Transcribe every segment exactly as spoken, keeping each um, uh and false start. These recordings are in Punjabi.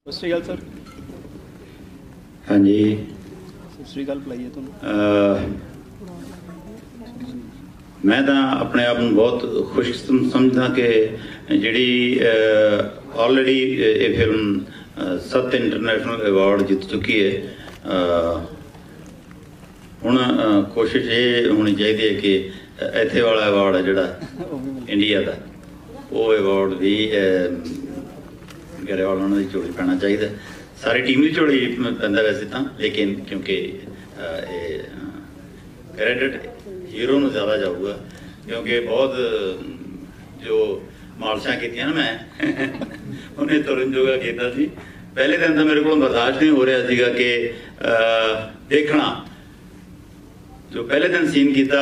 सत श्री अकाल सर। हाँ जी, सत श्री अकाल बुलाइए तुम। मैं तो अपने आप में बहुत खुश समझदा कि जिहड़ी ऑलरेडी ये फिल्म सत्त इंटरनेशनल अवार्ड जीत चुकी है। हुण कोशिश ये होनी चाहिए कि इत्थे वाला अवार्ड है जिहड़ा इंडिया का, वो अवार्ड भी गरेवाल उन्होंने की झोली पैना चाहिए। सारी टीम की झोली पैंदा वैसे तो, लेकिन क्योंकि क्रेडिट हीरो में ज़्यादा जाऊगा, क्योंकि बहुत जो मालशा की ना मैं उन्हें तुरंत जोगा किया सी। पहले दिन तो मेरे को बर्दाश्त नहीं हो रहा सीगा कि देखना जो पहले दिन सीन किया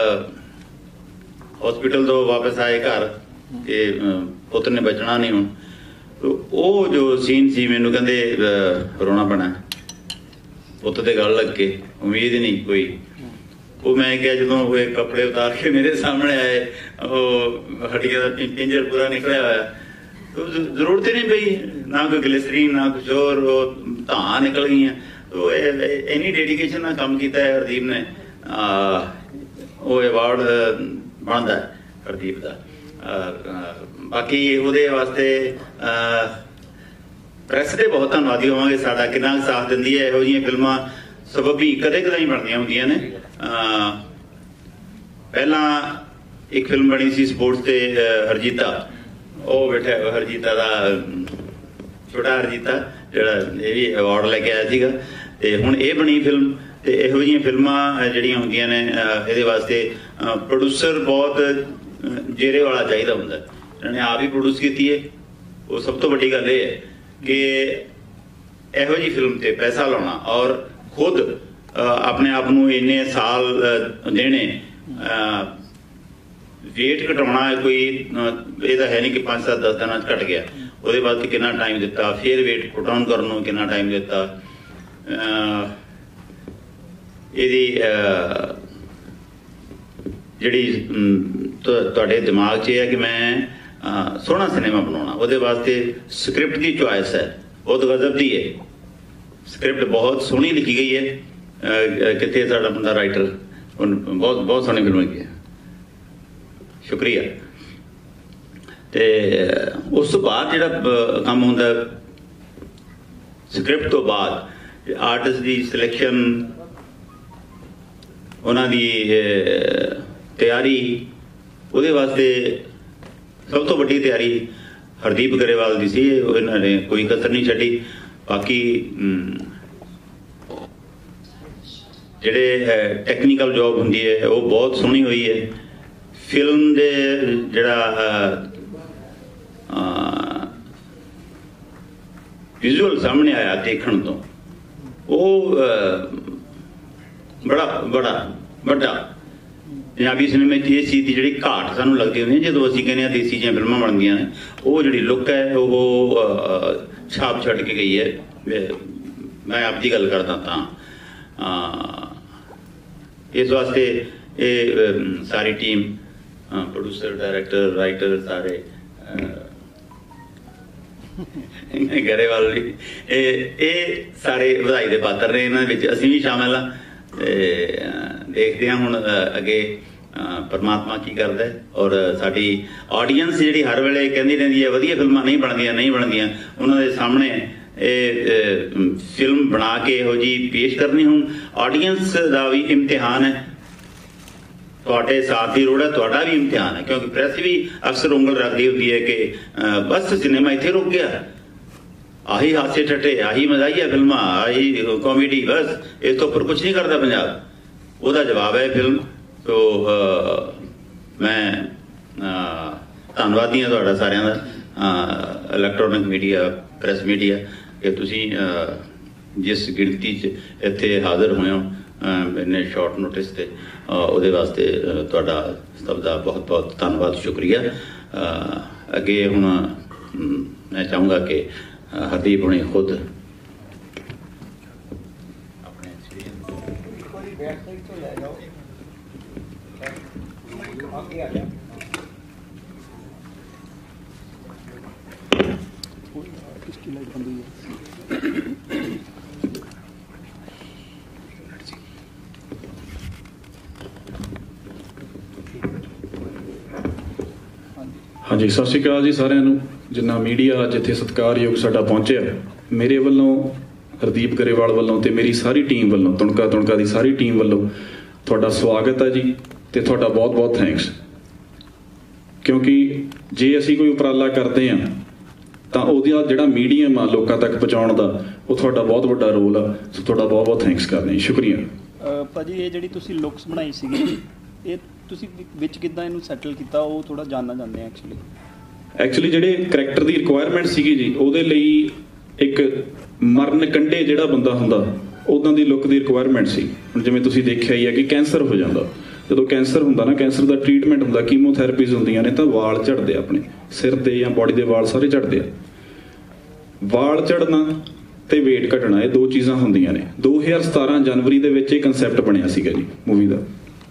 हॉस्पिटल तो वापस आए घर कि पुत्र ने बचना नहीं हूँ, तो वो जो सीन सी मैनू कहते रोना पैना पुत ते गल लग के, उम्मीद ही नहीं कोई। वो मैं क्या जो वो कपड़े उतार के मेरे सामने आए, वो हड्डियां का पिंजर पूरा निकलिया हुआ, तो जरूरत ही नहीं पई, ना कोई ग्लिसरीन ना कुछ और, वो धां निकल गई हैं। तो इन्नी डेडिकेशन ना काम किया है हरदीप ने, वो अवार्ड बनता है हरदीप का। बाकी ਉਹਦੇ वास्ते ਪ੍ਰੈਸ ਦੇ बहुत ਧੰਨਵਾਦੀ ਹੋਵਾਂਗੇ, ਸਾਡਾ ਕਿੰਨਾ ਸਾਥ ਦਿੰਦੀ ਹੈ। ਇਹੋ ਜਿਹੀਆਂ ਫਿਲਮਾਂ ਸਬੱਬੀ ਕਦੇ ਕਦੇ ਹੀ ਬਣਦੀਆਂ ਹੁੰਦੀਆਂ ਨੇ। ਪਹਿਲਾਂ ਇੱਕ ਫਿਲਮ ਬਣੀ ਸੀ ਸਪੋਰਟਸ ਤੇ ਹਰਜੀਤਾ, ਉਹ ਬੈਠਾ ਹਰਜੀਤਾ ਦਾ ਛੋਟਾ ਹਰਜੀਤਾ ਜਿਹੜਾ ਇਹ ਵੀ ਅਵਾਰਡ ਲੈ ਕੇ ਆਇਆ ਸੀਗਾ। ਤੇ ਹੁਣ ਇਹ ਬਣੀ ਫਿਲਮ, ਤੇ ਇਹੋ ਜਿਹੀਆਂ ਫਿਲਮਾਂ ਜਿਹੜੀਆਂ ਹੁੰਦੀਆਂ ਨੇ ਇਹਦੇ ਵਾਸਤੇ ਪ੍ਰੋਡਿਊਸਰ ਬਹੁਤ जेरे वाला चाहिए होंगे, इन्होंने आप ही प्रोड्यूस की है। वो सब तो बड़ी गल ये है कि यहो जी फिल्म ते पैसा लाना और खुद अपने आप को इन्ने साल देने, वेट घटाना कोई ये तो है नहीं कि पाँच सात दस दिन घट गया, वो बाद कितना टाइम दिता, फिर वेट पुट ऑन करने कितना टाइम दिता। ये जिहड़ी तुहाडे दिमाग च है कि मैं सोहना सिनेमा बनाना, वो वास्ते स्क्रिप्ट की चॉइस है बहुत गजब की है। स्क्रिप्ट बहुत सोहनी लिखी गई है, कितने साडा बंदा राइटर बहुत बहुत सोहनी फिल्म की है, शुक्रिया। तो उस तो बाद जिहड़ा काम होंदा स्क्रिप्ट तो बाद आर्टिस्ट की सिलेक्शन, उन्होंने तैयारी, ਉਹਦੇ ਵਾਸਤੇ ਸਭ ਤੋਂ ਵੱਡੀ ਤਿਆਰੀ ਹਰਦੀਪ ਗਰੇਵਾਲ ਦੀ ਸੀ। ਇਹਨਾਂ ਨੇ ਕੋਈ ਕਸਰ ਨਹੀਂ ਛੱਡੀ। ਬਾਕੀ ਜਿਹੜੇ ਟੈਕਨੀਕਲ ਜੌਬ ਹੁੰਦੀ ਹੈ ਉਹ ਬਹੁਤ ਸੋਹਣੀ ਹੋਈ ਹੈ। ਫਿਲਮ ਦੇ ਜਿਹੜਾ ਵਿਜ਼ੂਅਲ ਸਾਹਮਣੇ ਆਇਆ ਦੇਖਣ ਤੋਂ, ਉਹ ਬੜਾ ਬੜਾ ਵੱਡਾ ਪੰਜਾਬੀ ਸਿਨੇਮੇ 'ਚ ਇਹ ਚੀਜ਼ ਦੀ ਜਿਹੜੀ ਘਾਟ ਸਾਨੂੰ ਲੱਗਦੀ ਹੁੰਦੀ ਹੈ ਜਦੋਂ ਅਸੀਂ ਕਹਿੰਦੇ ਹਾਂ ਦੇਸੀ ਜਿਹੀਆਂ ਫਿਲਮਾਂ ਬਣਦੀਆਂ ਨੇ, ਉਹ ਜਿਹੜੀ ਲੁੱਕ ਹੈ ਉਹ ਛਾਪ ਛੱਡ ਕੇ ਗਈ ਹੈ। ਮੈਂ ਆਪ ਦੀ ਗੱਲ ਕਰਦਾ ਤਾਂ ਇਸ ਵਾਸਤੇ ਇਹ ਸਾਰੀ ਟੀਮ, ਪ੍ਰੋਡਿਊਸਰ, ਡਾਇਰੈਕਟਰ, ਰਾਈਟਰ, ਸਾਰੇ ਗਰੇਵਾਲ ਵੀ ਇਹ ਇਹ ਸਾਰੇ ਵਧਾਈ ਦੇ ਪਾਤਰ ਨੇ। ਇਹਨਾਂ ਵਿੱਚ ਅਸੀਂ ਵੀ ਸ਼ਾਮਿਲ ਹਾਂ। देखते हैं हुण अगे परमात्मा की करता है। और साडी ऑडियंस जी हर वेले कहती रहती है वधिया फिल्मां नहीं बनदियां नहीं बनदियां, उन्होंने सामने ये फिल्म बना के इहो जी पेश करनी। हुण ऑडियंस का भी इम्तिहान है, तुहाडे साथ की लोड़ है, तुहाडा भी इम्तिहान है, क्योंकि प्रेस भी अक्सर उंगल रखती होती है कि बस सिनेमा इत्थे रुक गया, आही हादसे ठट्टे, आही मजाहिया फिल्मां, आही कॉमेडी, बस इस तो ऊपर कुछ नहीं करता पंजाब। ਉਹਦਾ जवाब है फिल्म। तो मैं धन्नवादी हाँ तुहाडा सारिਆਂ ਦਾ, इलैक्ट्रॉनिक मीडिया, प्रेस मीडिया, कि तुसीं जिस गिणती च इत्थे हाज़र होए हो इन्ने शॉर्ट नोटिस ते, ਉਹਦੇ वास्ते तुहाडा सब दा बहुत बहुत धन्नवाद, शुक्रिया। अगे हुण मैं चाहूँगा कि हरदीप हुणे खुद की लाइट बंद हुई है। हाँ जी, सत श्री अकाल जी सारिਆਂ ਨੂੰ। जिन्ना मीडिया जिथे सत्कारयोग साडा पहुंचिया, मेरे वालों हरदीप गरेवाल वालों ते मेरी सारी टीम वालों, तुणका तुणका दी सारी टीम वालों तुहाडा स्वागत है जी, ते तुहाडा बहुत बहुत थैंक्स। क्योंकि जे असी कोई उपराला करते हैं तो ਉਹਦਾ ਜਿਹੜਾ मीडियम आ लोगों तक पहुँचाने का वो तुहाडा बहुत बड़ा रोल आ, सो तुहाडा बहुत बहुत थैंक्स करते हैं, शुक्रिया। ਭਾਜੀ ਇਹ ਜਿਹੜੀ ਤੁਸੀਂ ਲੁੱਕਸ ਬਣਾਈ ਸੀਗੀ, ਇਹ ਤੁਸੀਂ ਵਿੱਚ ਕਿੱਦਾਂ ਇਹਨੂੰ ਸੈਟਲ ਕੀਤਾ, ਉਹ ਥੋੜਾ ਜਾਣਨਾ ਚਾਹੁੰਦੇ ਆ ਐਕਚੁਅਲੀ। ਐਕਚੁਅਲੀ ਜਿਹੜੇ ਕਰੈਕਟਰ ਦੀ ਰਿਕੁਆਇਰਮੈਂਟ ਸੀਗੀ ਜੀ, ਉਹਦੇ ਲਈ ਇੱਕ ਮਰਨ ਕੰਢੇ ਜਿਹੜਾ ਬੰਦਾ ਹੁੰਦਾ ਉਦਾਂ ਦੀ ਲੁੱਕ ਦੀ ਰਿਕੁਆਇਰਮੈਂਟ ਸੀ। ਹੁਣ ਜਿਵੇਂ ਤੁਸੀਂ ਦੇਖਿਆ ਹੀ ਹੈ ਕਿ ਕੈਂਸਰ ਹੋ ਜਾਂਦਾ, ਜਦੋਂ ਕੈਂਸਰ ਹੁੰਦਾ ਨਾ, ਕੈਂਸਰ ਦਾ ਟ੍ਰੀਟਮੈਂਟ ਹੁੰਦਾ, ਕੀਮੋਥੈਰੇਪੀਜ਼ ਹੁੰਦੀਆਂ ਨੇ, ਤਾਂ ਵਾਲ ਝੜਦੇ ਆਪਣੇ ਸਿਰ ਦੇ ਜਾਂ ਬੋਡੀ ਦੇ ਵਾਲ ਸਾਰੇ ਝੜਦੇ ਆ। ਵਾਲ ਝੜਨਾ ਤੇ ਵੇਟ ਘਟਣਾ, ਇਹ ਦੋ ਚੀਜ਼ਾਂ ਹੁੰਦੀਆਂ ਨੇ। ਦੋ ਹਜ਼ਾਰ ਸਤਾਰਾਂ ਜਨਵਰੀ ਦੇ ਵਿੱਚ ਇਹ ਕਨਸੈਪਟ ਬਣਿਆ ਸੀਗਾ ਜੀ ਮੂਵੀ ਦਾ।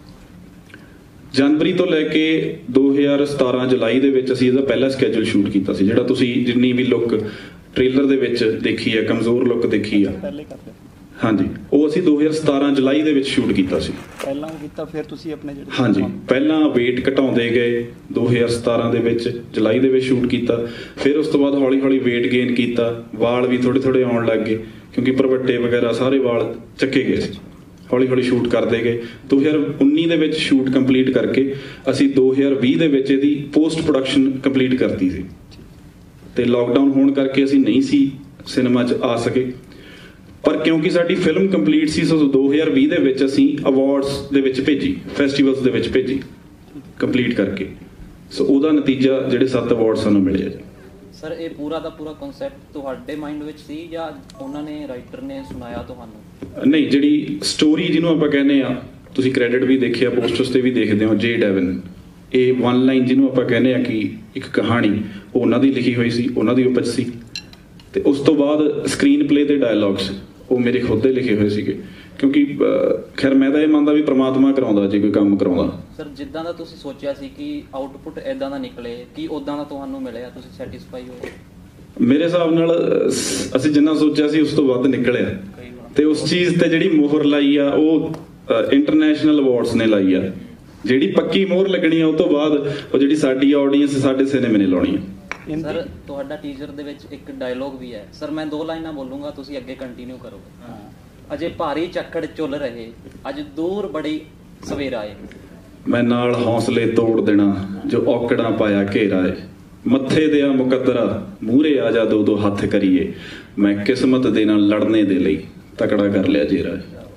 ਜਨਵਰੀ ਤੋਂ ਲੈ ਕੇ ਦੋ ਹਜ਼ਾਰ ਸਤਾਰਾਂ ਜੁਲਾਈ ਦੇ ਵਿੱਚ ਅਸੀਂ ਇਹਦਾ ਪਹਿਲਾ ਸਕੈਜੂਲ ਸ਼ੂਟ ਕੀਤਾ ਸੀ, ਜਿਹੜਾ ਤੁਸੀਂ ਜਿੰਨੀ ਵੀ ਲੁੱਕ ਟ੍ਰੇਲਰ ਦੇ ਵਿੱਚ ਦੇਖੀ ਹੈ, ਕਮਜ਼ੋਰ ਲੁੱਕ ਦੇਖੀ ਆ, ਪਹਿਲੇ ਕਰਦੇ ਹਾਂਜੀ, ਉਹ ਅਸੀਂ ਦੋ ਹਜ਼ਾਰ ਸਤਾਰਾਂ ਜੁਲਾਈ ਦੇ ਵਿੱਚ ਸ਼ੂਟ ਕੀਤਾ ਸੀ। ਪਹਿਲਾਂ ਕੀਤਾ, ਫਿਰ ਤੁਸੀਂ ਆਪਣੇ ਜਿਹੜੇ ਹਾਂਜੀ, ਪਹਿਲਾਂ ਵੇਟ ਘਟਾਉਂਦੇ ਗਏ, ਦੋ ਹਜ਼ਾਰ ਸਤਾਰਾਂ ਦੇ ਵਿੱਚ ਜੁਲਾਈ ਦੇ ਵਿੱਚ ਸ਼ੂਟ ਕੀਤਾ। ਫਿਰ ਉਸ ਤੋਂ ਬਾਅਦ ਹੌਲੀ ਹੌਲੀ ਵੇਟ ਗੇਨ ਕੀਤਾ, ਵਾਲ ਵੀ ਥੋੜੇ ਥੋੜੇ ਆਉਣ ਲੱਗ ਗਏ, ਕਿਉਂਕਿ ਭਰਵੱਟੇ ਵਗੈਰਾ ਸਾਰੇ ਵਾਲ ਚੱਕੇ ਗਏ ਸੀ। ਹੌਲੀ ਹੌਲੀ ਸ਼ੂਟ ਕਰਦੇ ਗਏ। ਦੋ ਹਜ਼ਾਰ ਉੱਨੀ ਦੇ ਵਿੱਚ ਸ਼ੂਟ ਕੰਪਲੀਟ ਕਰਕੇ ਅਸੀਂ ਦੋ ਹਜ਼ਾਰ ਵੀਹ ਦੇ ਵਿੱਚ ਇਹਦੀ ਪੋਸਟ ਪ੍ਰੋਡਕਸ਼ਨ ਕੰਪਲੀਟ ਕਰਤੀ ਸੀ, ਤੇ ਲਾਕਡਾਊਨ ਹੋਣ ਕਰਕੇ ਅਸੀਂ ਨਹੀਂ ਸੀ ਸਿਨੇਮਾ 'ਚ ਆ ਸਕੇ। ਪਰ ਕਿਉਂਕਿ ਸਾਡੀ ਫਿਲਮ ਕੰਪਲੀਟ ਸੀ, ਸੋ ਦੋ ਹਜ਼ਾਰ ਵੀਹ ਦੇ ਵਿੱਚ ਅਸੀਂ ਅਵਾਰਡਸ ਦੇ ਵਿੱਚ ਭੇਜੀ, ਫੈਸਟੀਵਲਸ ਦੇ ਵਿੱਚ ਭੇਜੀ ਕੰਪਲੀਟ ਕਰਕੇ। ਸੋ ਉਹਦਾ ਨਤੀਜਾ ਜਿਹੜੇ ਸੱਤ ਅਵਾਰਡ ਸਾਨੂੰ ਮਿਲੇ ਆ ਜੀ। ਸਰ ਇਹ ਪੂਰਾ ਦਾ ਪੂਰਾ ਕਨਸੈਪਟ ਤੁਹਾਡੇ ਮਾਈਂਡ ਵਿੱਚ ਸੀ ਜਾਂ ਉਹਨਾਂ ਨੇ ਰਾਈਟਰ ਨੇ ਸੁਣਾਇਆ ਤੁਹਾਨੂੰ? ਨਹੀਂ, ਜਿਹੜੀ ਸਟੋਰੀ ਜਿਹਨੂੰ ਆਪਾਂ ਕਹਿੰਦੇ ਆ, ਤੁਸੀਂ ਕ੍ਰੈਡਿਟ ਵੀ ਦੇਖਿਆ, ਪੋਸਟਰਸ ਤੇ ਵੀ ਦੇਖਦੇ ਹੋ, ਜੇ ਡੈਵਨ, ਇਹ ਵਨ ਲਾਈਨ ਜਿਹਨੂੰ ਆਪਾਂ ਕਹਿੰਦੇ ਆ ਕਿ ਇੱਕ ਕਹਾਣੀ, ਉਹ ਉਹਨਾਂ ਦੀ ਲਿਖੀ ਹੋਈ ਸੀ, ਉਹਨਾਂ ਦੀ ਉਪਜ ਸੀ। ਤੇ ਉਸ ਤੋਂ ਬਾਅਦ ਸਕਰੀਨ ਪਲੇ ਤੇ ਡਾਇਲੌਗਸ ਉਹ ਮੇਰੇ ਖੁਦ ਦੇ ਲਿਖੇ ਹੋਏ ਸੀਗੇ, ਕਿਉਂਕਿ ਖੈਰ ਮੈਂ ਤਾਂ ਇਹ ਮੰਨਦਾ ਵੀ ਪ੍ਰਮਾਤਮਾ ਕਰਾਉਂਦਾ ਜੇ ਕੋਈ ਕੰਮ ਕਰਾਉਂਦਾ। ਸਰ ਜਿੱਦਾਂ ਦਾ ਤੁਸੀਂ ਸੋਚਿਆ ਸੀ ਕਿ ਆਊਟਪੁੱਟ ਇਦਾਂ ਦਾ ਨਿਕਲੇ, ਕੀ ਉਦਾਂ ਦਾ ਤੁਹਾਨੂੰ ਮਿਲਿਆ? ਤੁਸੀਂ ਸੈਟੀਸਫਾਈ ਹੋਏ? ਮੇਰੇ ਹਿਸਾਬ ਨਾਲ ਅਸੀਂ ਜਿੰਨਾ ਸੋਚਿਆ ਸੀ ਉਸ ਤੋਂ ਵੱਧ ਨਿਕਲਿਆ, ਤੇ ਉਸ ਚੀਜ਼ ਤੇ ਜਿਹੜੀ ਮੋਹਰ ਲਾਈ ਆ ਉਹ ਇੰਟਰਨੈਸ਼ਨਲ ਅਵਾਰਡਸ ਨੇ ਲਾਈ ਆ। ਜਿਹੜੀ ਪੱਕੀ ਮੋਹਰ ਲੱਗਣੀ ਆ ਉਹ ਤੋਂ ਬਾਅਦ ਉਹ ਜਿਹੜੀ ਸਾਡੀ ਆਡੀਅנס ਸਾਡੇ ਸਿਨੇਮੇ ਨੇ ਲਾਉਣੀ ਆ। ਸਰ ਤੁਹਾਡਾ ਟੀਜ਼ਰ ਦੇ ਵਿੱਚ ਇੱਕ ਡਾਇਲੋਗ ਵੀ ਹੈ, ਸਰ ਮੈਂ ਦੋ ਲਾਈਨਾਂ ਬੋਲੂੰਗਾ, ਤੁਸੀਂ ਅੱਗੇ ਕੰਟੀਨਿਊ ਕਰੋ। ਅਜੇ ਭਾਰੀ ਚੱਕੜ ਚੁੱਲ ਰਹੇ, ਅੱਜ ਦੂਰ ਬੜੀ ਸਵੇਰ ਆਏ, ਮੈਂ ਨਾਲ ਹੌਸਲੇ ਤੋੜ ਦੇਣਾ ਜੋ ਔਕੜਾਂ ਪਾਇਆ ਘੇਰਾ ਏ, ਮੱਥੇ ਦਿਆ ਮੁਕੱਦਰਾ ਮੂਹਰੇ ਆ ਜਾ, ਦੋ ਦੋ ਹੱਥ ਕਰੀਏ, ਮੈਂ ਕਿਸਮਤ ਦੇ ਨਾਲ ਲੜਨੇ ਦੇ ਲਈ ਤਕੜਾ ਕਰ ਲਿਆ ਜੇਰਾ।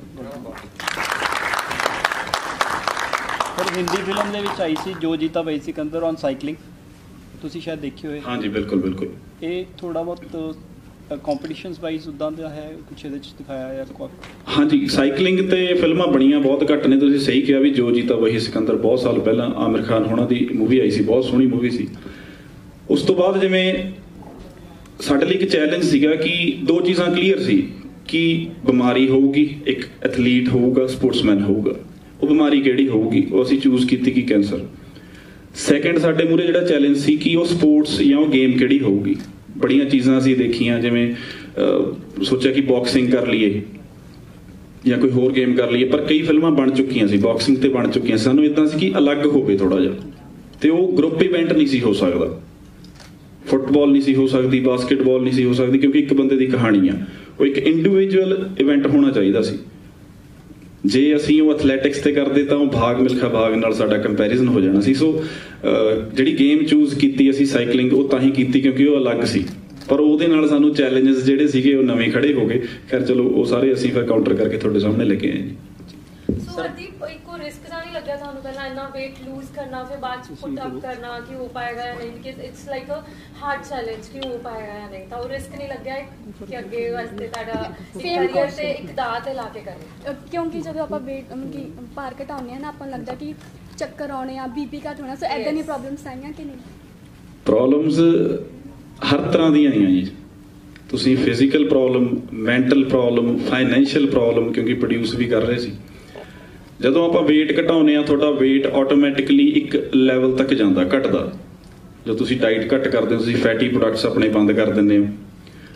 ਪਰ ਹਿੰਦੀ ਫਿਲਮ ਦੇ ਵਿੱਚ ਆਈ ਸੀ ਜੋ ਜੀਤਾ ਵਹੀ ਸਿਕੰਦਰ ਔਨ ਸਾਈਕਲਿੰਗ, ਤੁਸੀਂ ਸ਼ਾਇਦ ਦੇਖੀ ਹੋਏ। ਹਾਂਜੀ ਬਿਲਕੁਲ ਬਿਲਕੁਲ। ਇਹ ਥੋੜਾ ਬਹੁਤ ਕੰਪੀਟੀਸ਼ਨਸ ਵਾਈਜ਼ ਉਦਾਂ ਦਾ ਹੈ, ਕੁਛ ਇਹਦੇ ਵਿੱਚ ਦਿਖਾਇਆ ਹੈ? ਹਾਂਜੀ, ਸਾਈਕਲਿੰਗ ਤੇ ਫਿਲਮਾਂ ਬਣੀਆਂ ਬਹੁਤ ਘੱਟ ਨੇ। ਤੁਸੀਂ ਸਹੀ ਕਿਹਾ ਵੀ ਜੋ ਜੀਤਾ ਵਹੀ ਸਿਕੰਦਰ ਬਹੁਤ ਸਾਲ ਪਹਿਲਾਂ ਆਮਿਰ ਖਾਨ ਹੋਣਾ ਦੀ ਮੂਵੀ ਆਈ ਸੀ, ਬਹੁਤ ਸੋਹਣੀ ਮੂਵੀ ਸੀ। ਉਸ ਤੋਂ ਬਾਅਦ ਜਿਵੇਂ ਸਾਡੇ ਲਈ ਇੱਕ ਚੈਲੰਜ ਸੀਗਾ ਕਿ ਦੋ ਚੀਜ਼ਾਂ ਕਲੀਅਰ ਸੀ ਕਿ ਬਿਮਾਰੀ ਹੋਊਗੀ, ਇੱਕ ਐਥਲੀਟ ਹੋਊਗਾ, ਸਪੋਰਟਸਮੈਨ ਹੋਊਗਾ, ਉਹ ਬਿਮਾਰੀ ਕਿਹੜੀ ਹੋਊਗੀ, ਉਹ ਅਸੀਂ ਚੂਜ਼ ਕੀਤੀ ਕਿ ਕੈਂਸਰ। ਸੈਕਿੰਡ ਸਾਡੇ ਮੂਹਰੇ ਜਿਹੜਾ ਚੈਲੰਜ ਸੀ ਕਿ ਉਹ ਸਪੋਰਟਸ ਜਾਂ ਉਹ ਗੇਮ ਕਿਹੜੀ ਹੋਊਗੀ। ਬੜੀਆਂ ਚੀਜ਼ਾਂ ਅਸੀਂ ਦੇਖੀਆਂ, ਜਿਵੇਂ ਸੋਚਿਆ ਕਿ ਬਾਕਸਿੰਗ ਕਰ ਲਈਏ ਜਾਂ ਕੋਈ ਹੋਰ ਗੇਮ ਕਰ ਲਈਏ, ਪਰ ਕਈ ਫਿਲਮਾਂ ਬਣ ਚੁੱਕੀਆਂ ਸੀ ਬਾਕਸਿੰਗ ਤੇ ਬਣ ਚੁੱਕੀਆਂ। ਸਾਨੂੰ ਇੱਦਾਂ ਸੀ ਕਿ ਅਲੱਗ ਹੋਵੇ ਥੋੜਾ ਜਿਹਾ, ਤੇ ਉਹ ਗਰੁੱਪ ਇਵੈਂਟ ਨਹੀਂ ਸੀ ਹੋ ਸਕਦਾ, ਫੁੱਟਬਾਲ ਨਹੀਂ ਸੀ ਹੋ ਸਕਦੀ, ਬਾਸਕਟਬਾਲ ਨਹੀਂ ਸੀ ਹੋ ਸਕਦੀ, ਕਿਉਂਕਿ ਇੱਕ ਬੰਦੇ ਦੀ ਕਹਾਣੀ ਆ, ਉਹ ਇੱਕ ਇੰਡੀਵਿਜੂਅਲ ਇਵੈਂਟ ਹੋਣਾ ਚਾਹੀਦਾ ਸੀ। ਜੇ ਅਸੀਂ ਉਹ ਐਥਲੈਟਿਕਸ ਤੇ ਕਰਦੇ ਤਾਂ ਉਹ ਭਾਗ ਮਿਲਖਾ ਭਾਗ ਨਾਲ ਸਾਡਾ ਕੰਪੈਰੀਜ਼ਨ ਹੋ ਜਾਣਾ ਸੀ। ਸੋ ਜਿਹੜੀ ਗੇਮ ਚੂਜ਼ ਕੀਤੀ ਅਸੀਂ ਸਾਈਕਲਿੰਗ, ਉਹ ਤਾਂ ਹੀ ਕੀਤੀ ਕਿਉਂਕਿ ਉਹ ਅਲੱਗ ਸੀ, ਪਰ ਉਹਦੇ ਨਾਲ ਸਾਨੂੰ ਚੈਲੰਜਸ ਜਿਹੜੇ ਸੀਗੇ ਉਹ ਨਵੇਂ ਖੜੇ ਹੋ ਗਏ। ਖੈਰ ਚਲੋ ਉਹ ਸਾਰੇ ਅਸੀਂ ਫਿਰ ਕਾਊਂਟਰ ਕਰਕੇ ਤੁਹਾਡੇ ਸਾਹਮਣੇ ਲੈ ਕੇ ਆਏ ਜੀ। ਸੋ ਹਰਦੀਪ, ਇੱਕੋ ਰਿਸਕ ਤਾਂ ਨਹੀਂ ਲੱਗਿਆ ਤੁਹਾਨੂੰ ਪਹਿਲਾਂ ਇੰਨਾ weight lose ਕਰਨਾ, ਫਿਰ ਬਾਅਦ ਚ put up ਕਰਨਾ ਕਿ ਹੋ ਪਾਏਗਾ ਜਾਂ ਨਹੀਂ, because it's like a hard challenge ਕਿ ਹੋ ਪਾਏਗਾ ਜਾਂ ਨਹੀਂ, ਤਾਂ ਉਹ ਰਿਸਕ ਨਹੀਂ ਲੱਗਿਆ ਕਿ ਅੱਗੇ ਵਾਸਤੇ ਤੁਹਾਡਾ ਕੈਰੀਅਰ ਤੇ ਇੱਕ ਦਾਅ ਤੇ ਲਾ ਕੇ ਕਰਨਾ? ਕਿਉਂਕਿ ਜਦੋਂ ਆਪਾਂ weight ਮਤਲਬ ਕਿ ਭਾਰ ਘਟਾਉਂਦੇ ਆ ਨਾ, ਆਪਾਂ ਨੂੰ ਲੱਗਦਾ ਕਿ ਚੱਕਰ ਆਉਣੇ ਆ, ਬੀਪੀ ਘੱਟ ਹੋਣਾ, ਸੋ ਐਦਾਂ ਦੀਆਂ ਪ੍ਰੋਬਲਮਸ ਆਈਆਂ ਕਿ ਨਹੀਂ? ਪ੍ਰੋਬਲਮਸ ਹਰ ਤਰ੍ਹਾਂ ਦੀਆਂ ਆਈਆਂ ਜੀ। ਤੁਸੀਂ physical problem, mental problem, financial problem, ਕਿਉਂਕਿ ਪ੍ਰੋਡਿਊਸ ਵੀ ਕਰ ਰਹੇ ਸੀ। ਜਦੋਂ ਆਪਾਂ weight ਘਟਾਉਂਦੇ ਆ, ਤੁਹਾਡਾ weight ਆਟੋਮੈਟਿਕਲੀ ਇੱਕ ਲੈਵਲ ਤੱਕ ਜਾਂਦਾ, ਘਟਦਾ। ਜਦੋਂ ਤੁਸੀਂ ਡਾਈਟ ਘੱਟ ਕਰਦੇ ਹੋ, ਤੁਸੀਂ ਫੈਟੀ ਪ੍ਰੋਡਕਟਸ ਆਪਣੇ ਬੰਦ ਕਰ ਦਿੰਦੇ ਹੋ,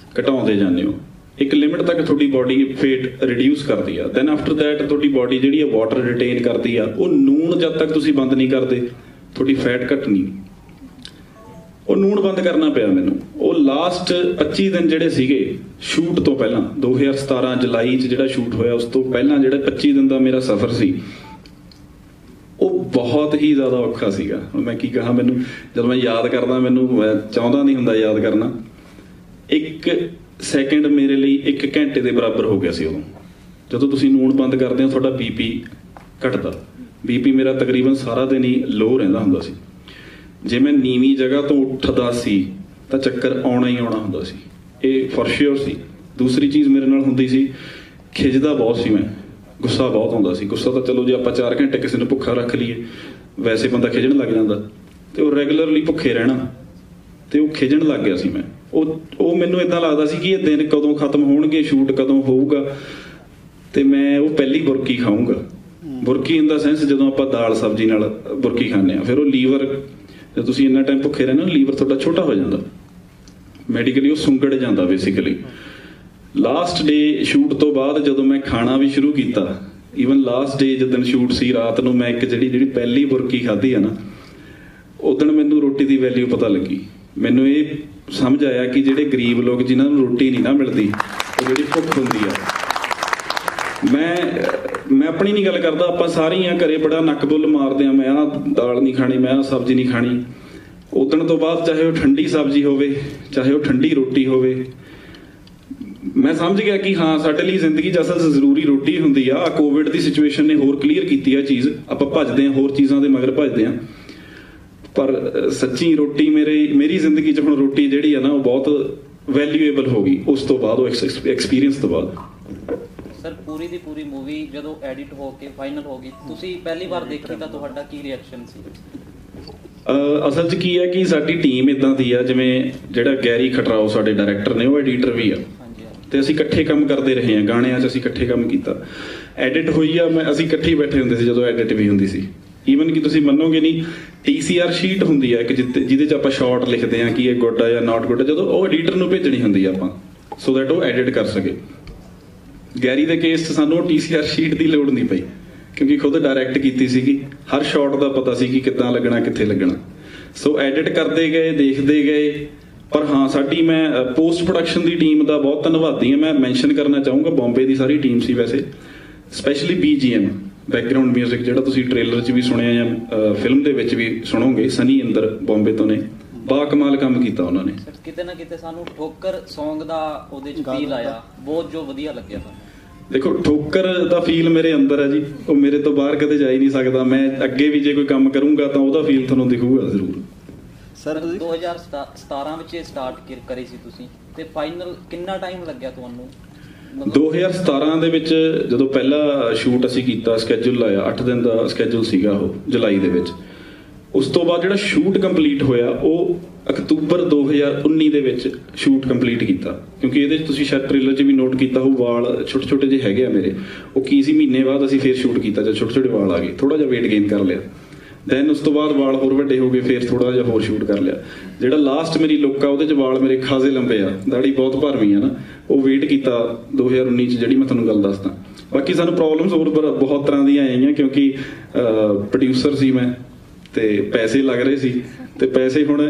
ਘਟਾਉਂਦੇ ਜਾਂਦੇ ਹੋ, ਇੱਕ ਲਿਮਿਟ ਤੱਕ ਤੁਹਾਡੀ ਬੋਡੀ ਫੇਟ ਰਿਡਿਊਸ ਕਰਦੀ ਆ। ਦੈਨ ਆਫਟਰ ਦੈਟ ਤੁਹਾਡੀ ਬੋਡੀ ਜਿਹੜੀ ਆ ਵਾਟਰ ਰਿਟੇਨ ਕਰਦੀ ਆ। ਉਹ ਨੂਣ ਜਦ ਤੱਕ ਤੁਸੀਂ ਬੰਦ ਨਹੀਂ ਕਰਦੇ ਤੁਹਾਡੀ ਫੈਟ ਘਟਣੀ। ਉਹ ਨੂਣ ਬੰਦ ਕਰਨਾ ਪਿਆ ਮੈਨੂੰ। ਉਹ ਲਾਸਟ ਪੱਚੀ ਦਿਨ ਜਿਹੜੇ ਸੀਗੇ ਸ਼ੂਟ ਤੋਂ ਪਹਿਲਾਂ, ਦੋ ਹਜ਼ਾਰ ਸਤਾਰਾਂ ਜੁਲਾਈ 'ਚ ਜਿਹੜਾ ਸ਼ੂਟ ਹੋਇਆ ਉਸ ਤੋਂ ਪਹਿਲਾਂ ਜਿਹੜਾ ਪੱਚੀ ਦਿਨ ਦਾ ਮੇਰਾ ਸਫ਼ਰ ਸੀ, ਉਹ ਬਹੁਤ ਹੀ ਜ਼ਿਆਦਾ ਔਖਾ ਸੀਗਾ। ਮੈਂ ਕੀ ਕਹਾਂ, ਮੈਨੂੰ ਜਦੋਂ ਮੈਂ ਯਾਦ ਕਰਦਾ ਮੈਨੂੰ ਮੈਂ ਚਾਹੁੰਦਾ ਨਹੀਂ ਹੁੰਦਾ ਯਾਦ ਕਰਨਾ। ਇੱਕ ਸੈਕਿੰਡ ਮੇਰੇ ਲਈ ਇੱਕ ਘੰਟੇ ਦੇ ਬਰਾਬਰ ਹੋ ਗਿਆ ਸੀ ਉਦੋਂ। ਜਦੋਂ ਤੁਸੀਂ ਨੂਣ ਬੰਦ ਕਰਦੇ ਹੋ ਤੁਹਾਡਾ ਬੀਪੀ ਘਟਦਾ। ਬੀਪੀ ਮੇਰਾ ਤਕਰੀਬਨ ਸਾਰਾ ਦਿਨ ਹੀ ਲੋ ਰਹਿੰਦਾ ਹੁੰਦਾ ਸੀ। ਜੇ ਮੈਂ ਨੀਵੀਂ ਜਗ੍ਹਾ ਤੋਂ ਉੱਠਦਾ ਸੀ ਤਾਂ ਚੱਕਰ ਆਉਣਾ ਹੀ ਆਉਣਾ ਹੁੰਦਾ ਸੀ, ਇਹ ਫॉर श्योर ਸੀ। ਦੂਸਰੀ ਚੀਜ਼ ਮੇਰੇ ਨਾਲ ਹੁੰਦੀ ਸੀ, ਖਿੱਚਦਾ ਬਹੁਤ ਸੀ ਮੈਂ, ਗੁੱਸਾ ਬਹੁਤ ਆਉਂਦਾ ਸੀ। ਗੁੱਸਾ ਤਾਂ ਚਲੋ ਜੇ ਆਪਾਂ ਚਾਰ ਘੰਟੇ ਕਿਸੇ ਨੂੰ ਭੁੱਖਾ ਰੱਖ ਲਈਏ ਵੈਸੇ ਬੰਦਾ ਖਿਜਣ ਲੱਗ ਜਾਂਦਾ, ਤੇ ਉਹ ਰੈਗੂਲਰਲੀ ਭੁੱਖੇ ਰਹਿਣਾ ਤੇ ਉਹ ਖਿਜਣ ਲੱਗ ਗਿਆ ਸੀ ਮੈਂ। ਉਹ ਉਹ ਮੈਨੂੰ ਇਦਾਂ ਲੱਗਦਾ ਸੀ ਕਿ ਇਹ ਦਿਨ ਕਦੋਂ ਖਤਮ ਹੋਣਗੇ, ਸ਼ੂਟ ਕਦੋਂ ਹੋਊਗਾ, ਤੇ ਮੈਂ ਉਹ ਪਹਿਲੀ ਬੁਰਕੀ ਖਾਊਂਗਾ। ਬੁਰਕੀ ਇਨ ਦਾ ਸੈਂਸ ਜਦੋਂ ਆਪਾਂ ਦਾਲ ਸਬਜ਼ੀ ਨਾਲ ਬੁਰਕੀ ਖਾਂਦੇ ਆ, ਫਿਰ ਉਹ ਲੀਵਰ, ਜੇ ਤੁਸੀਂ ਇੰਨਾ ਟਾਈਮ ਭੁੱਖੇ ਰਹਿੰਦੇ ਹੋ ਲੀਵਰ ਤੁਹਾਡਾ ਛੋਟਾ ਹੋ ਜਾਂਦਾ, ਮੈਡੀਕਲੀ ਉਹ ਸੁੰਗੜ ਜਾਂਦਾ ਬੇਸਿਕਲੀ। ਲਾਸਟ ਡੇ ਸ਼ੂਟ ਤੋਂ ਬਾਅਦ ਜਦੋਂ ਮੈਂ ਖਾਣਾ ਵੀ ਸ਼ੁਰੂ ਕੀਤਾ, ਈਵਨ ਲਾਸਟ ਡੇ ਜਦੋਂ ਸ਼ੂਟ ਸੀ ਰਾਤ ਨੂੰ, ਮੈਂ ਇੱਕ ਜਿਹੜੀ ਜਿਹੜੀ ਪਹਿਲੀ ਬੁਰਕੀ ਖਾਧੀ ਆ ਨਾ, ਉਦੋਂ ਮੈਨੂੰ ਰੋਟੀ ਦੀ ਵੈਲਿਊ ਪਤਾ ਲੱਗੀ। ਮੈਨੂੰ ਇਹ ਸਮਝ ਆਇਆ ਕਿ ਜਿਹੜੇ ਗਰੀਬ ਲੋਕ ਜਿਨ੍ਹਾਂ ਨੂੰ ਰੋਟੀ ਨਹੀਂ ਨਾ ਮਿਲਦੀ, ਉਹ ਜਿਹੜੀ ਭੁੱਖ ਹੁੰਦੀ ਆ। ਮੈਂ ਮੈਂ ਆਪਣੀ ਨਹੀਂ ਗੱਲ ਕਰਦਾ, ਆਪਾਂ ਸਾਰੇ ਹੀ ਆ ਘਰੇ ਬੜਾ ਨੱਕ ਬੁੱਲ ਮਾਰਦੇ ਆ, ਮੈਂ ਆਹ ਦਾਲ ਨਹੀਂ ਖਾਣੀ, ਮੈਂ ਆਹ ਸਬਜ਼ੀ ਨਹੀਂ ਖਾਣੀ। ਉਦਣ ਤੋਂ ਬਾਅਦ ਚਾਹੇ ਉਹ ਠੰਡੀ ਸਬਜ਼ੀ ਹੋਵੇ ਚਾਹੇ ਉਹ ਠੰਡੀ ਰੋਟੀ ਹੋਵੇ, ਮੈਂ ਸਮਝ ਗਿਆ ਕਿ ਹਾਂ ਸਾਡੇ ਲਈ ਜ਼ਿੰਦਗੀ 'ਚ ਅਸਲ ਜ਼ਰੂਰੀ ਰੋਟੀ ਹੁੰਦੀ ਆ। ਕੋਵਿਡ ਦੀ ਸਿਚੁਏਸ਼ਨ ਨੇ ਹੋਰ ਕਲੀਅਰ ਕੀਤੀ ਆ ਚੀਜ਼। ਆਪਾਂ ਭੱਜਦੇ ਹਾਂ ਹੋਰ ਚੀਜ਼ਾਂ ਦੇ ਮਗਰ ਭੱਜਦੇ ਹਾਂ, ਪਰ ਸੱਚੀ ਰੋਟੀ ਮੇਰੇ ਮੇਰੀ ਜ਼ਿੰਦਗੀ 'ਚ ਹੁਣ ਰੋਟੀ ਜਿਹੜੀ ਆ ਨਾ ਉਹ ਬਹੁਤ ਵੈਲਿਊਏਬਲ ਹੋ ਗਈ ਉਸ ਤੋਂ ਬਾਅਦ, ਉਹ ਐਕਸਪੀਰੀਅੰਸ ਤੋਂ ਬਾਅਦ। ਸਰ ਪੂਰੀ ਦੀ ਪੂਰੀ ਮੂਵੀ ਜਦੋਂ ਐਡਿਟ ਹੋ ਕੇ ਫਾਈਨਲ ਹੋ ਗਈ, ਤੁਸੀਂ ਪਹਿਲੀ ਵਾਰ ਦੇਖੀ ਤਾਂ ਤੁਹਾਡਾ ਕੀ ਰਿਐਕਸ਼ਨ ਸੀ? ਅਸਲ 'ਚ ਕੀ ਹੈ ਕਿ ਸਾਡੀ ਟੀਮ ਇਦਾਂ ਦੀ ਆ, ਜਿਵੇਂ ਜਿਹੜਾ ਗੈਰੀ ਖਟਰਾਓ ਸਾਡੇ ਡਾਇਰੈਕਟਰ ਨੇ, ਉਹ ਐਡੀਟਰ ਵੀ ਆ, ਤੇ ਅਸੀਂ ਇਕੱਠੇ ਕੰਮ ਕਰਦੇ ਰਹੇ ਹਾਂ। ਗਾਣਿਆਂ 'ਚ ਅਸੀਂ ਇਕੱਠੇ ਕੰਮ ਕੀਤਾ, ਐਡਿਟ ਹੋਈ ਆ, ਮੈਂ ਅਸੀਂ ਇਕੱਠੇ ਬੈਠੇ ਹੁੰਦੇ ਸੀ ਜਦੋਂ ਐਡਿਟ ਵੀ ਹੁੰਦੀ ਸੀ। ਈਵਨ ਕਿ ਤੁਸੀਂ ਮੰਨੋਗੇ ਨਹੀਂ, ਟੀ ਸੀ ਆਰ ਸ਼ੀਟ ਹੁੰਦੀ ਆ ਇੱਕ ਜਿਹਦੇ 'ਚ ਆਪਾਂ ਸ਼ਾਰਟ ਲਿਖਦੇ ਹਾਂ ਕਿ ਇਹ ਗੁੱਡ ਆ ਜਾਂ ਨਾਟ ਗੁੱਡ, ਜਦੋਂ ਉਹ ਐਡੀਟਰ ਨੂੰ ਭੇਜਣੀ ਹੁੰਦੀ ਆ ਆਪਾਂ, ਸੋ ਦੈਟ ਉਹ ਐਡਿਟ ਕਰ ਸਕੇ। ਗੈਰੀ ਦੇ ਕੇਸ 'ਚ ਸਾਨੂੰ ਟੀ ਸੀ ਆਰ ਸ਼ੀਟ ਦੀ ਲੋੜ ਨਹੀਂ ਪਈ, ਕਿਉਂਕਿ ਖੁਦ ਡਾਇਰੈਕਟ ਕੀਤੀ ਸੀਗੀ, ਹਰ ਸ਼ਾਟ ਦਾ ਪਤਾ ਸੀ ਕਿ ਕਿੱਦਾਂ ਲੱਗਣਾ ਕਿੱਥੇ ਲੱਗਣਾ। ਸੋ ਐਡਿਟ ਕਰਦੇ ਗਏ, ਦੇਖਦੇ ਗਏ। ਪਰ ਹਾਂ ਸਾਡੀ ਮੈਂ ਪੋਸਟ ਪ੍ਰੋਡਕਸ਼ਨ ਦੀ ਟੀਮ ਦਾ ਬਹੁਤ ਧੰਨਵਾਦੀ ਹਾਂ। ਮੈਂ ਮੈਂਸ਼ਨ ਕਰਨਾ ਚਾਹੂੰਗਾ, ਬੰਬੇ ਦੀ ਸਾਰੀ ਟੀਮ ਸੀ ਵੈਸੇ, specially B G M background music, ਜਿਹੜਾ ਤੁਸੀਂ ਟ੍ਰੇਲਰ 'ਚ ਵੀ ਸੁਣਿਆ ਜਾਂ ਫਿਲਮ ਦੇ ਵਿੱਚ ਵੀ ਸੁਣੋਗੇ। ਸਨੀ ਇੰਦਰ ਬੰਬੇ ਤੋਂ ਨੇ, ਬਾ ਕਮਾਲ ਕੰਮ ਕੀਤਾ ਉਹਨਾਂ ਨੇ। ਕਿਤੇ ਨਾ ਕਿਤੇ ਸਾਨੂੰ ਠੋਕਰ Song ਦਾ ਉਹਦੇ 'ਚ ਫੀਲ ਆਇਆ ਬਹੁਤ, ਜੋ ਵਧੀਆ ਲੱਗਿਆ ਸਾਨੂੰ। ਦੇਖੋ ਠੋਕਰ ਦਾ ਫੀਲ ਮੇਰੇ ਅੰਦਰ ਹੈ ਜੀ, ਉਹ ਮੇਰੇ ਤੋਂ ਬਾਹਰ ਕਦੇ ਜਾ ਹੀ ਨਹੀਂ ਸਕਦਾ। ਮੈਂ ਅੱਗੇ ਵੀ ਜੇ ਕੋਈ ਕੰਮ ਕਰੂੰਗਾ ਤਾਂ ਉਹਦਾ ਫੀਲ ਤੁਹਾਨੂੰ ਦਿਖੂਗਾ ਜ਼ਰੂਰ। ਸਰ ਦੋ ਹਜ਼ਾਰ ਸਤਾਰਾਂ ਵਿੱਚ ਇਹ ਸਟਾਰਟ ਕਰੀ ਸੀ ਤੁਸੀਂ, ਤੇ ਫਾਈਨਲ ਕਿੰਨਾ ਟਾਈਮ ਲੱਗਿਆ ਤੁਹਾਨੂੰ? ਦੋ ਹਜ਼ਾਰ ਸਤਾਰਾਂ ਦੇ ਵਿੱਚ ਜਦੋਂ ਪਹਿਲਾ ਸ਼ੂਟ ਅਸੀਂ ਕੀਤਾ, ਸਕੈਜੂਲ ਲਾਇਆ, ਅੱਠ ਦਿਨ ਦਾ ਸਕੈਜੂਲ ਸੀਗਾ ਉਹ ਜੁਲਾਈ ਦੇ ਵਿੱਚ। ਉਸ ਤੋਂ ਬਾਅਦ ਜਿਹੜਾ ਸ਼ੂਟ ਕੰਪਲੀਟ ਹੋਇਆ ਉਹ ਅਕਤੂਬਰ ਦੋ ਹਜ਼ਾਰ ਉੱਨੀ ਦੇ ਵਿੱਚ ਸ਼ੂਟ ਕੰਪਲੀਟ ਕੀਤਾ, ਕਿਉਂਕਿ ਇਹਦੇ 'ਚ ਤੁਸੀਂ ਸ਼ਾਇਦ ਟ੍ਰੇਲਰ 'ਚ ਵੀ ਨੋਟ ਕੀਤਾ ਉਹ ਵਾਲ ਛੋਟੇ ਛੋਟੇ ਜਿਹੇ ਹੈਗੇ ਆ ਮੇਰੇ। ਉਹ ਕੀ ਸੀ, ਮਹੀਨੇ ਬਾਅਦ ਅਸੀਂ ਫੇਰ ਸ਼ੂਟ ਕੀਤਾ ਜਦ ਛੋਟੇ ਛੋਟੇ ਵਾਲ ਆ ਗਏ, ਥੋੜਾ ਜਿਹਾ ਵੇਟ ਗੇਨ ਕਰ ਲਿਆ। ਦੈਨ ਉਸ ਤੋਂ ਬਾਅਦ ਵਾਲ ਹੋਰ ਵੱਡੇ ਹੋ ਗਏ, ਫੇਰ ਥੋੜਾ ਜਿਹਾ ਹੋਰ ਸ਼ੂਟ ਕਰ ਲਿਆ। ਜਿਹੜਾ ਲਾਸਟ ਮੇਰੀ ਲੁੱਕ ਆ ਉਹਦੇ 'ਚ ਵਾਲ ਮੇਰੇ ਖਾਸੇ ਲੰਬੇ ਆ, ਦਾੜੀ ਬਹੁਤ ਭਰਵੀਂ ਆ ਨਾ, ਉਹ ਵੇਟ ਕੀਤਾ ਦੋ ਹਜ਼ਾਰ ਉੱਨੀ 'ਚ, ਜਿਹੜੀ ਮੈਂ ਤੁਹਾਨੂੰ ਗੱਲ ਦੱਸਦਾ। ਬਾਕੀ ਸਾਨੂੰ ਪ੍ਰੋਬਲਮਸ ਹੋਰ ਬਹੁਤ ਤਰ੍ਹਾਂ ਦੀਆਂ ਆਈਆਂ, ਕਿਉਂਕਿ ਪ੍ਰੋਡਿਊਸਰ ਸੀ ਮੈਂ ਤੇ ਪੈਸੇ ਲੱਗ ਰਹੇ ਸੀ, ਤੇ ਪੈਸੇ ਹੁਣ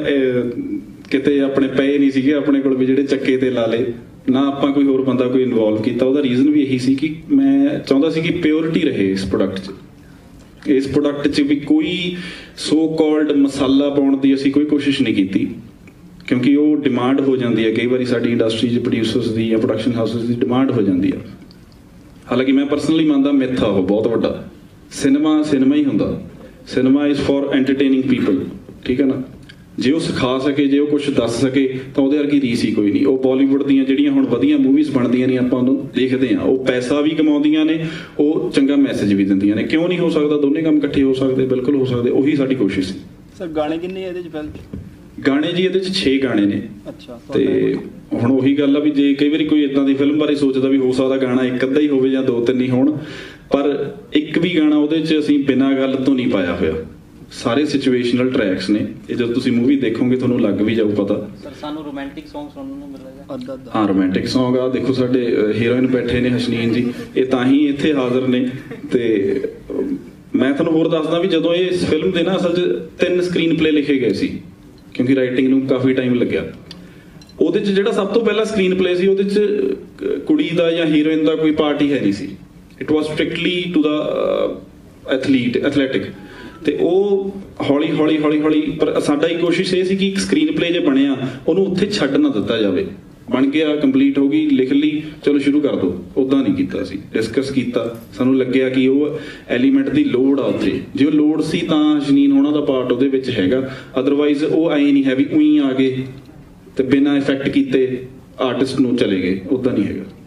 ਕਿਤੇ ਆਪਣੇ ਪਏ ਨਹੀਂ ਸੀਗੇ ਆਪਣੇ ਕੋਲ ਵੀ ਜਿਹੜੇ ਚੱਕੇ ਤੇ ਲਾ ਲਏ ਨਾ, ਆਪਾਂ ਕੋਈ ਹੋਰ ਬੰਦਾ ਕੋਈ ਇਨਵੋਲਵ ਕੀਤਾ। ਉਹਦਾ ਰੀਜ਼ਨ ਵੀ ਇਹੀ ਸੀ ਕਿ ਮੈਂ ਚਾਹੁੰਦਾ ਸੀ ਕਿ ਪਿਓਰਿਟੀ ਰਹੇ ਇਸ ਪ੍ਰੋਡਕਟ 'ਚ। ਇਸ ਪ੍ਰੋਡਕਟ 'ਚ ਵੀ ਕੋਈ ਸੋ ਕਾਲਡ ਮਸਾਲਾ ਪਾਉਣ ਦੀ ਅਸੀਂ ਕੋਈ ਕੋਸ਼ਿਸ਼ ਨਹੀਂ ਕੀਤੀ, ਕਿਉਂਕਿ ਉਹ ਡਿਮਾਂਡ ਹੋ ਜਾਂਦੀ ਹੈ ਕਈ ਵਾਰੀ ਸਾਡੀ ਇੰਡਸਟਰੀ 'ਚ, ਪ੍ਰੋਡਿਊਸਰਸ ਦੀ ਜਾਂ ਪ੍ਰੋਡਕਸ਼ਨ ਹਾਊਸਸ ਦੀ ਡਿਮਾਂਡ ਹੋ ਜਾਂਦੀ ਹੈ। ਹਾਲਾਂਕਿ ਮੈਂ ਪਰਸਨਲੀ ਮੰਨਦਾ ਮਿੱਥ ਆ ਉਹ ਬਹੁਤ ਵੱਡਾ। ਸਿਨੇਮਾ ਸਿਨੇਮਾ ਹੀ ਹੁੰਦਾ, cinema is for entertaining people, ਠੀਕ ਹੈ ਨਾ। ਜੇ ਉਹ ਸਿਖਾ ਸਕੇ, ਜੇ ਉਹ ਕੁਝ ਦੱਸ ਸਕੇ ਤਾਂ ਉਹਦੇ ਵਰਗੀ ਰੀਸ ਹੀ ਕੋਈ ਨਹੀਂ। ਉਹ ਬਾਲੀਵੁੱਡ ਦੀਆਂ ਜਿਹੜੀਆਂ ਹੁਣ ਵਧੀਆ ਮੂਵੀਜ਼ ਬਣਦੀਆਂ ਨੇ, ਆਪਾਂ ਉਹਨੂੰ ਦੇਖਦੇ ਹਾਂ, ਉਹ ਪੈਸਾ ਵੀ ਕਮਾਉਂਦੀਆਂ ਨੇ, ਉਹ ਚੰਗਾ ਮੈਸੇਜ ਵੀ ਦਿੰਦੀਆਂ ਨੇ। ਕਿਉਂ ਨਹੀਂ ਹੋ ਸਕਦਾ? ਦੋਨੇ ਕੰਮ ਇਕੱਠੇ ਹੋ ਸਕਦੇ, ਬਿਲਕੁਲ ਹੋ ਸਕਦੇ। ਉਹੀ ਸਾਡੀ ਕੋਸ਼ਿਸ਼ ਸੀ। ਸਰ ਗਾਣੇ ਕਿੰਨੇ ਇਹਦੇ 'ਚ? ਫਿਲਮ ਗਾਣੇ ਜੀ ਇਹਦੇ 'ਚ ਛੇ ਗਾਣੇ ਨੇ। ਅੱਛਾ। ਤੇ ਹੁਣ ਉਹੀ ਗੱਲ ਆ ਵੀ ਜੇ ਕਈ ਵਾਰੀ ਕੋਈ ਇਦਾਂ ਦੀ ਫਿਲਮ ਬਾਰੇ ਸੋਚਦਾ ਵੀ ਹੋ ਸਕਦਾ ਗਾਣਾ ਇੱਕ ਅੱਧਾ ਹੀ ਹੋਵੇ ਜਾਂ ਦੋ ਤਿੰਨ ਹੀ ਹੋਣ, ਪਰ ਇੱਕ ਵੀ ਗਾਣਾ ਉਹਦੇ 'ਚ ਅਸੀਂ ਬਿਨਾਂ ਗੱਲ ਤੋਂ ਨਹੀਂ ਪਾਇਆ ਹੋਇਆ। ਸਾਰੇ ਸਿਚੁਏਸ਼ਨਲ ਟਰੈਕਸ ਨੇ। ਇਹ ਜਦੋਂ ਤੁਸੀਂ ਮੂਵੀ ਦੇਖੋਗੇ ਤੁਹਾਨੂੰ ਲੱਗ ਵੀ ਜਾਊ ਪਤਾ। ਸਰ ਸਾਨੂੰ ਰੋਮਾਂਟਿਕ Song ਸੁਣਨ ਨੂੰ ਮਿਲੇਗਾ। ਅੱਧਾ ਅੱਧਾ ਹਾਂ ਰੋਮਾਂਟਿਕ Song ਆ ਦੇਖੋ ਸਾਡੇ ਹੀਰੋਇਨ ਬੈਠੇ ਨੇ ਹਸ਼ਨੀਨ ਜੀ, ਇਹ ਤਾਂ ਹੀ ਇੱਥੇ ਹਾਜ਼ਰ ਨੇ। ਤੇ ਮੈਂ ਤੁਹਾਨੂੰ ਹੋਰ ਦੱਸਦਾ ਵੀ ਜਦੋਂ ਇਹ ਇਸ ਫਿਲਮ ਦੇ ਨਾ ਅਸਲ 'ਚ ਤਿੰਨ ਸਕਰੀਨ ਪਲੇ ਲਿਖੇ ਗਏ ਸੀ ਕਿਉਂਕਿ ਰਾਈਟਿੰਗ ਨੂੰ ਕਾਫੀ ਟਾਈਮ ਲੱਗਿਆ। ਉਹਦੇ 'ਚ ਜਿਹੜਾ ਸਭ ਤੋਂ ਪਹਿਲਾ ਸਕਰੀਨ ਪਲੇ ਸੀ ਉਹਦੇ 'ਚ ਕੁੜੀ ਦਾ ਜਾਂ ਹੀਰੋਇਨ ਦਾ ਕੋਈ ਪਾਰਟ ਹੀ ਹੈ ਨਹੀਂ ਸੀ। It was strictly to the athlete athletic. ਤੇ ਉਹ ਹੌਲੀ ਹੌਲੀ ਹੌਲੀ ਹੌਲੀ ਪਰ ਸਾਡਾ ਹੀ ਕੋਸ਼ਿਸ਼ ਇਹ ਸੀ ਕਿ ਇੱਕ ਸਕਰੀਨ ਪਲੇ ਜੇ ਬਣਿਆ ਉਹਨੂੰ ਉੱਥੇ ਛੱਡ ਨਾ ਦਿੱਤਾ ਜਾਵੇ। ਬਣ ਗਿਆ, ਕੰਪਲੀਟ ਹੋ ਗਈ, ਲਿਖ ਲਈ, ਚਲੋ ਸ਼ੁਰੂ ਕਰ ਦਿਓ, ਉੱਦਾਂ ਨਹੀਂ ਕੀਤਾ ਸੀ। ਡਿਸਕਸ ਕੀਤਾ, ਸਾਨੂੰ ਲੱਗਿਆ ਕਿ ਉਹ ਐਲੀਮੈਂਟ ਦੀ ਲੋੜ ਆ ਉੱਥੇ। ਜੇ ਉਹ ਲੋੜ ਸੀ ਤਾਂ ਜਨੀਨ ਹੋਣਾ ਦਾ ਪਾਰਟ ਉਹਦੇ ਵਿੱਚ ਹੈਗਾ, ਅਦਰਵਾਈਜ਼ ਉਹ ਐਂ ਨਹੀਂ ਹੈ ਵੀ ਉਹੀ ਆ ਗਏ ਤੇ ਬਿਨਾਂ ਇਫੈਕਟ ਕੀਤੇ ਆਰਟਿਸਟ ਨੂੰ ਚਲੇ ਗਏ, ਉੱਦਾਂ ਨਹੀਂ ਹੈਗਾ।